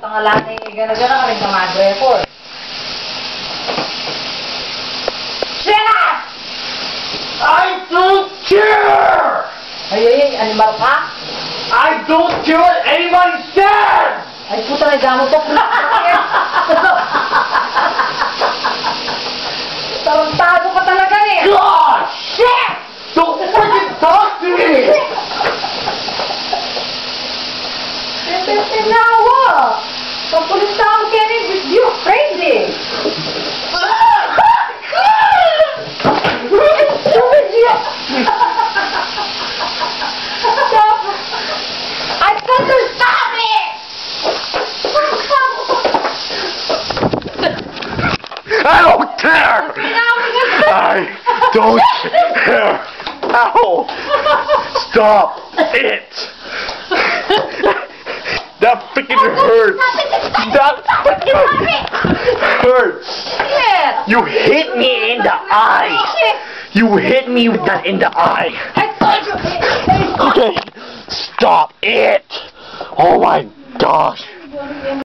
mga lani, gana-gana ka rin sa madre ko eh. Shut up! I don't care! Ay, animal ka? I don't care what anybody says! Ay, puta na damo to. Tarantado ka talaga eh. God! Shit! Don't freaking talk to me! Tinawa! Kapulis tao ka rin, you're crazy! Stupid you! Stop! I told you stop it! I don't care! I don't care! Ow! Stop it! That freaking hurts! That freaking hurts! Yeah. You hit me in the eye! You hit me with that in the eye! I told you! Okay, stop it! Oh my gosh!